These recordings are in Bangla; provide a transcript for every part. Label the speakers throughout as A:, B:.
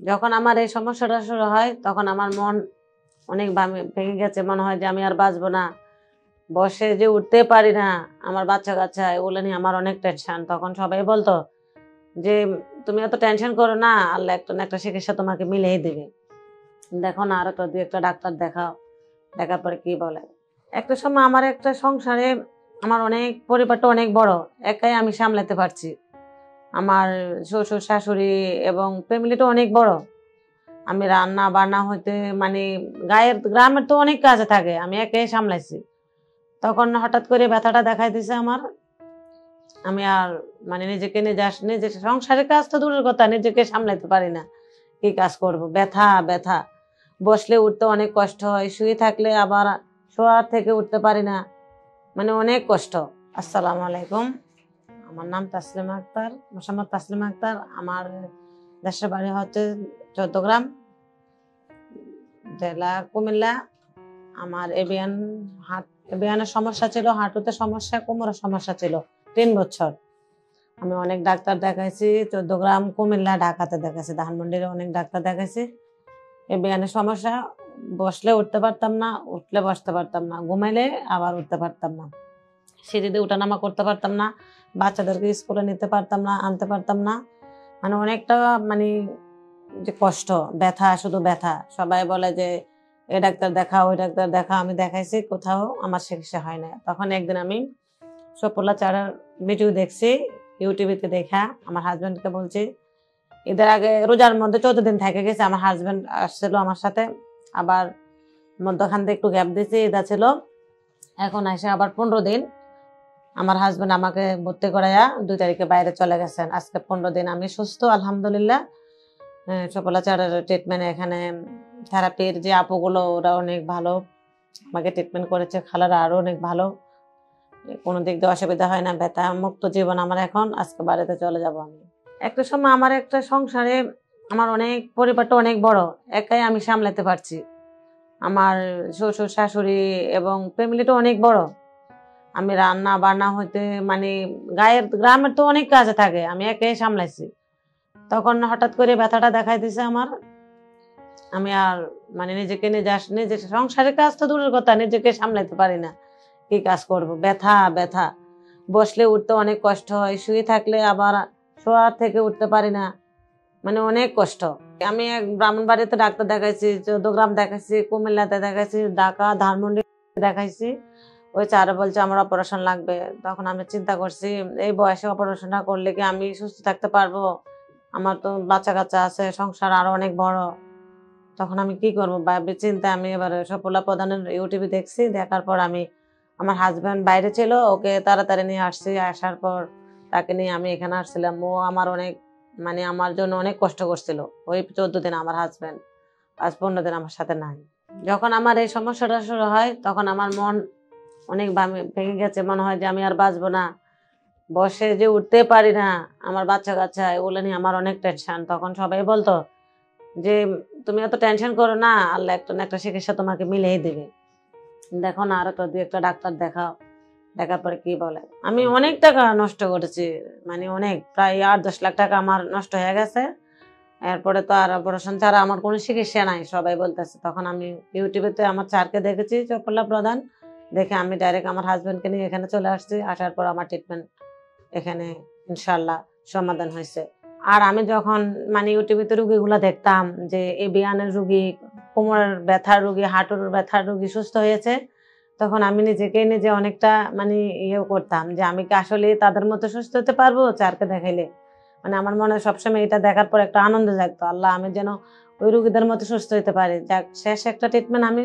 A: যখন আমার এই সমস্যাটা শুরু হয় তখন আমার মন অনেক ভেঙে গেছে, মনে হয় যে আমি আর বাঁচবো না, বসে যে উঠতে পারি না, আমার বাচ্চা কাচ্চা এগুলো নিয়ে আমার অনেক টেনশন। তখন সবাই বলতো যে তুমি এত টেনশন করো না, আল্লাহ একটা না একটা চিকিৎসা তোমাকে মিলিয়ে দিবে, দেখো না আরো তো দুই একটা ডাক্তার দেখাও, দেখার পরে কি বলে। একটা সময় আমার একটা সংসারে আমার অনেক পরিবারটা অনেক বড়, একাই আমি সামলাতে পারছি। আমার শ্বশুর শাশুড়ি এবং ফ্যামিলিটা অনেক বড়। আমি রান্না বান্না হইতে মানে গ্রামের তো অনেক কাজে থাকে, আমি একাই সামলাইছি। তখন হঠাৎ করে ব্যথাটা দেখাই দিছে আমার। আমি আর মানে নিজেকে নিজে সংসারের কাজ তো দূরের কথা, নিজেকে সামলাইতে পারি না, কি কাজ করব। ব্যথা ব্যথা, বসলে উঠতে অনেক কষ্ট হয়, শুয়ে থাকলে আবার শোয়ার থেকে উঠতে পারি না, মানে অনেক কষ্ট। আসসালামু আলাইকুম, আমার নাম তাসলিমা আক্তার, মোসাম্মদ তাসলিমা আক্তার। আমার দেশের বাড়ি হচ্ছে চৌদ্দগ্রাম, জেলা কুমিল্লা। আমার এভিয়ানের সমস্যা ছিল, হাঁটুতে সমস্যা, কোমরের সমস্যা ছিল 3 বছর। আমি অনেক ডাক্তার দেখাইছি, চৌদ্দগ্রাম, কুমিল্লা, ঢাকাতে দেখাইছি, ধানমন্ডিরে অনেক ডাক্তার দেখাইছি। এভিয়ানের সমস্যা, বসলে উঠতে পারতাম না, উঠলে বসতে পারতাম না, ঘুমাইলে আবার উঠতে পারতাম না, সিঁড়িতে উঠানামা করতে পারতাম না, বাচ্চাদেরকে স্কুলে নিতে পারতাম না, আনতে পারতাম না, মানে অনেকটা মানে যে কষ্ট, ব্যথা, শুধু ব্যথা। সবাই বলে যে এই ডাক্তার দেখা, ওই ডাক্তার দেখা, আমি দেখাইছি, কোথাও আমার চিকিৎসা হয় না। তখন একদিন আমি সফলা চারার ভিডিও দেখছি ইউটিউবেতে, দেখা আমার হাজবেন্ডকে বলছি, ঈদের আগে রোজার মধ্যে 14 দিন থেকে গেছে, আমার হাজবেন্ড আসছিল আমার সাথে, আবার মধ্যখান থেকে একটু গ্যাপ দিয়েছি, ঈদা ছিল, এখন আসে আবার 15 দিন। আমার হাজবেন্ড আমাকে ভর্তি করাইয়া 2 তারিখে বাইরে চলে গেছেন। আজকে 15 দিন আমি সুস্থ আলহামদুলিল্লাহ। সফলাচারের ট্রিটমেন্ট, এখানে থেরাপির যে আপুগুলো ওরা অনেক ভালো, আমাকে ট্রিটমেন্ট করেছে, খালারা আরো অনেক ভালো, কোনো দিক দিয়ে অসুবিধা হয় না, ব্যথা মুক্ত জীবন আমার এখন। আজকে বাড়িতে চলে যাব আমি। একটা সময় আমার একটা সংসারে আমার অনেক পরিবারটা অনেক বড়, একাই আমি সামলাতে পারছি। আমার শ্বশুর শাশুড়ি এবং ফ্যামিলিটা অনেক বড়। আমি রান্না বান্না হইতে মানে গ্রামের তো অনেক কাজে থাকে, আমি একাই সামলাইছি। তখন হঠাৎ করে ব্যথাটা দেখাই দিছে আমার। আমি আর মানে নিজেকে নিজে সংসারের কাজ তো দূরের কথা, নিজেকে সামলাইতে পারি না, কি কাজ করব। ব্যথা ব্যথা, বসলে উঠতে অনেক কষ্ট হয়, শুয়ে থাকলে আবার শোয়ার থেকে উঠতে পারি না, মানে অনেক কষ্ট। আমি এক ব্রাহ্মণবাড়িতে ডাক্তার দেখাইছি, চৌদ্দগ্রাম দেখাইছি, কুমিল্লাতে দেখাইছি, ঢাকা, ধানমন্ডি দেখাইছি। ওই চারে বলছে আমার অপারেশন লাগবে। তখন আমি চিন্তা করছি এই বয়সে অপারেশনটা করলে কি আমি সুস্থ থাকতে পারবো, আমার তো বাচ্চা কাচ্চা আছে, সংসার আরো অনেক বড়। তখন আমি কি করবো ভাবি চিন্তা আমি এবার সফলা প্রধানের ইউটিউবে দেখছি, দেখার পর আমি, আমার হাজবেন্ড বাইরে ছিল, ওকে তাড়াতাড়ি নিয়ে আসছি। আসার পর তাকে নিয়ে আমি এখানে আসছিলাম। ও আমার অনেক মানে আমার জন্য অনেক কষ্ট করছিল ওই 14 দিন। আমার হাজবেন্ড আজ 15 দিন আমার সাথে নাই। যখন আমার এই সমস্যাটা শুরু হয় তখন আমার মন অনেক ভেঙে গেছে, মনে হয় যে আমি আর বাঁচবো না, বসে যে উঠতে পারি না, আমার বাচ্চা কাচ্চা এগুলো নিয়ে আমার অনেক টেনশন। তখন সবাই বলতো যে তুমি এত টেনশন করো না, আল্লাহ একটা না একটা চিকিৎসা তোমাকে মিলিয়ে দিবে, দেখো না আরো তো দুই একটা ডাক্তার দেখাও, দেখার পরে কি বলে। আমি অনেক টাকা নষ্ট করেছি, মানে অনেক, প্রায় 8-10 লাখ টাকা আমার নষ্ট হয়ে গেছে। এরপরে তো আর অপারেশন ছাড়া আমার কোনো চিকিৎসা নাই সবাই বলতেছে। তখন আমি ইউটিউবেতে আমার স্যারকে দেখেছি, চপলা প্রধান, দেখে আমি ডাইরেক্ট আমার হাজবেন্ডকে নিয়ে এখানে চলে আসছি। আসার পর আমার ট্রিটমেন্ট এখানে ইনশাল্লাহ সমাধান হয়েছে। আর আমি যখন মানে ইউটিউবে রুগীগুলো দেখতাম যে এই বিয়ানের রুগী, কোমরের ব্যথার রুগী, হাঁটুর ব্যথার রুগী সুস্থ হয়েছে, তখন আমি নিজে অনেকটা মানে ইয়েও করতাম যে আমি কি আসলে তাদের মতো সুস্থ হতে পারবো স্যারকে দেখাইলে। মানে আমার মনে সবসময় এটা দেখার পর একটা আনন্দ জাগতো, আল্লাহ আমি যেন ওই রুগীদের মতো সুস্থ হতে পারি। যাক, শেষ একটা ট্রিটমেন্ট আমি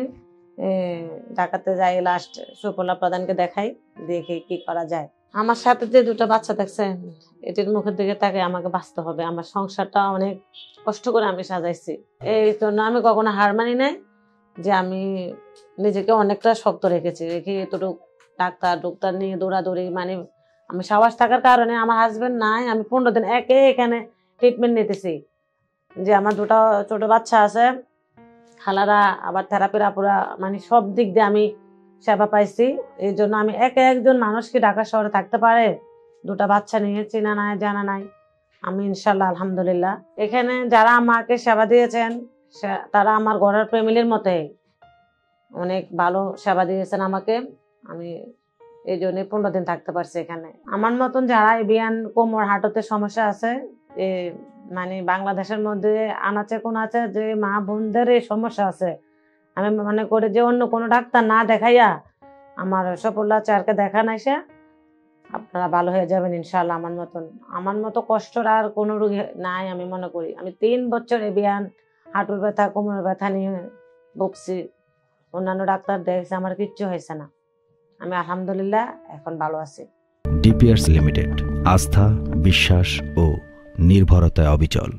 A: ঢাকাতে যাই, লাস্ট সুফলা প্রধানকে দেখাই, দেখি কি করা যায়। আমার সাথে যে 2টা বাচ্চা দেখছেন, এটির মুখের দিকে তাকে আমাকে বাঁচতে হবে। আমার সংসারটা অনেক কষ্ট করে আমি সাজাইছি, এই জন্য আমি কখনো হার মানি নাই, যে আমি নিজেকে অনেকটা শক্ত রেখেছি, রেখে এতটুকু ডাক্তার নিয়ে দৌড়াদৌড়ি, মানে আমি সাহস থাকার কারণে আমার হাজবেন্ড নাই, আমি 15 দিন একে এখানে ট্রিটমেন্ট নিতেছি। যে আমার 2টা ছোট বাচ্চা আছে, খালারা আবার থেরাপির আপুরা, মানে সব দিক দিয়ে আমি সেবা পাইছি। এই জন্য আমি একজন মানুষ কি ঢাকা শহরে থাকতে পারে 2টা বাচ্চা নিয়ে, চেনা নাই জানা নাই, আমি ইনশাল্লাহ আলহামদুলিল্লাহ। এখানে যারা আমাকে সেবা দিয়েছেন তারা আমার ঘরের ফ্যামিলির মতোই অনেক ভালো সেবা দিয়েছেন আমাকে। আমি এই জন্য 15 দিন থাকতে পারছি এখানে। আমার মতন যারা এভিয়ান কোমর হাঁটুতে সমস্যা আছে, মানে বাংলাদেশের মধ্যে আনাচে কোনাচে যে মা বোনদের এই সমস্যা আছে, আমি মনে করি যে অন্য কোনো ডাক্তার না দেখাইয়া আমার সফল্লা চারকে দেখান এসে আপনারা ভালো হয়ে যাবেন ইনশাল্লাহ। আমার মতো কষ্টর আর কোনো রোগী নাই আমি মনে করি। আমি 3 বছর এভিয়ান হাঁটুর ব্যথা কোমরের ব্যথা নিয়ে ভুগছি, অন্যান্য ডাক্তার দেখছে আমার কিচ্ছু হয়েছে না। আমি আলহামদুলিল্লাহ এখন ভালো আছি।
B: ডিপিআরস লিমিটেড, আস্থা, বিশ্বাস ও নির্ভরতায় অবিচল।